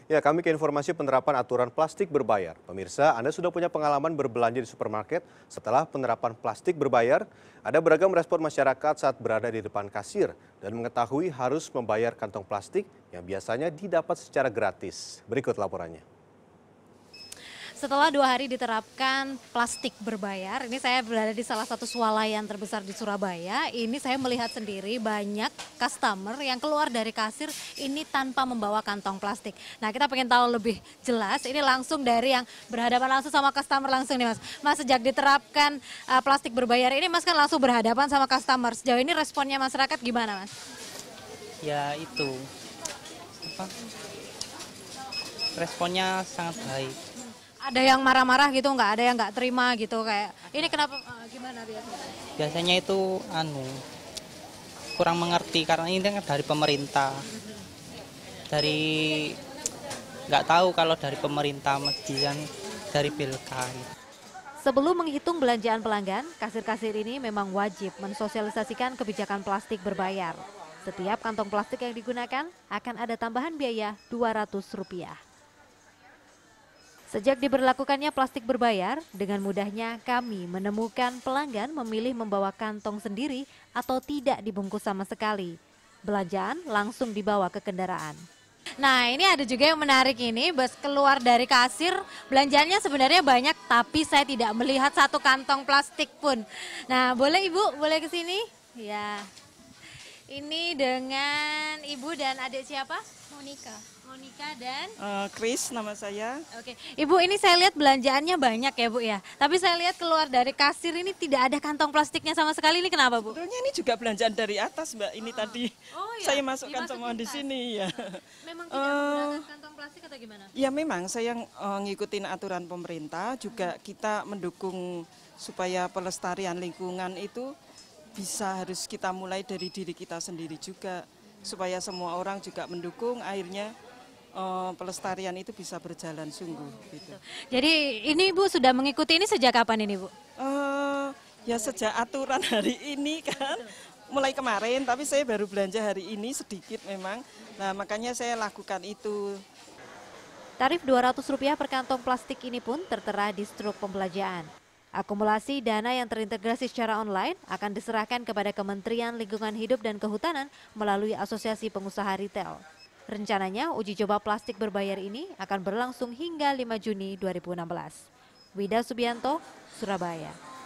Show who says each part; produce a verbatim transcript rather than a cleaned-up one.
Speaker 1: Ya, kami ke informasi penerapan aturan plastik berbayar. Pemirsa, Anda sudah punya pengalaman berbelanja di supermarket setelah penerapan plastik berbayar? Ada beragam respon masyarakat saat berada di depan kasir dan mengetahui harus membayar kantong plastik yang biasanya didapat secara gratis. Berikut laporannya.
Speaker 2: Setelah dua hari diterapkan plastik berbayar, ini saya berada di salah satu swalayan terbesar di Surabaya. Ini saya melihat sendiri banyak customer yang keluar dari kasir ini tanpa membawa kantong plastik. Nah, kita pengen tahu lebih jelas, ini langsung dari yang berhadapan langsung sama customer langsung nih Mas. Mas, sejak diterapkan uh, plastik berbayar ini Mas kan langsung berhadapan sama customer. Sejauh ini responnya masyarakat gimana Mas?
Speaker 3: Ya itu, apa, responnya sangat baik.
Speaker 2: Ada yang marah-marah gitu nggak? Ada yang nggak terima gitu kayak ini kenapa uh, gimana reaksinya?
Speaker 3: Biasanya itu anu kurang mengerti karena ini kan dari pemerintah, dari nggak tahu kalau dari pemerintah mestinya dari Bilka.
Speaker 2: Sebelum menghitung belanjaan pelanggan, kasir-kasir ini memang wajib mensosialisasikan kebijakan plastik berbayar. Setiap kantong plastik yang digunakan akan ada tambahan biaya dua ratus rupiah. Sejak diberlakukannya plastik berbayar, dengan mudahnya kami menemukan pelanggan memilih membawa kantong sendiri atau tidak dibungkus sama sekali. Belanjaan langsung dibawa ke kendaraan. Nah, ini ada juga yang menarik ini, bus keluar dari kasir, belanjaannya sebenarnya banyak, tapi saya tidak melihat satu kantong plastik pun. Nah, boleh Ibu, boleh ke sini? Ya. Ini dengan Ibu dan adik siapa?
Speaker 4: Monica.
Speaker 2: Monica dan
Speaker 5: Uh, Chris nama saya.
Speaker 2: Oke, Ibu ini saya lihat belanjaannya banyak ya Bu ya. Tapi saya lihat keluar dari kasir ini tidak ada kantong plastiknya sama sekali. Ini kenapa Bu?
Speaker 5: Sebetulnya ini juga belanjaan dari atas Mbak. Ini
Speaker 2: Oh.
Speaker 5: tadi
Speaker 2: Oh, iya.
Speaker 5: saya masukkan
Speaker 2: Dimasukin
Speaker 5: semua di
Speaker 2: tas.
Speaker 5: sini ya.
Speaker 2: Memang tidak
Speaker 5: Eh,
Speaker 2: menggunakan kantong plastik atau gimana?
Speaker 5: Ya memang saya uh, ngikutin aturan pemerintah. Juga kita mendukung supaya pelestarian lingkungan itu bisa harus kita mulai dari diri kita sendiri juga. Supaya semua orang juga mendukung akhirnya uh, pelestarian itu bisa berjalan sungguh. Gitu.
Speaker 2: Jadi ini Bu sudah mengikuti ini sejak kapan ini Bu?
Speaker 5: Uh, ya sejak aturan hari ini kan mulai kemarin, tapi saya baru belanja hari ini sedikit memang. Nah makanya saya lakukan itu.
Speaker 2: Tarif dua ratus rupiah per kantong plastik ini pun tertera di struk pembelanjaan. Akumulasi dana yang terintegrasi secara online akan diserahkan kepada Kementerian Lingkungan Hidup dan Kehutanan melalui Asosiasi Pengusaha Retail. Rencananya uji coba plastik berbayar ini akan berlangsung hingga lima Juni dua ribu enam belas. Wida Subianto, Surabaya.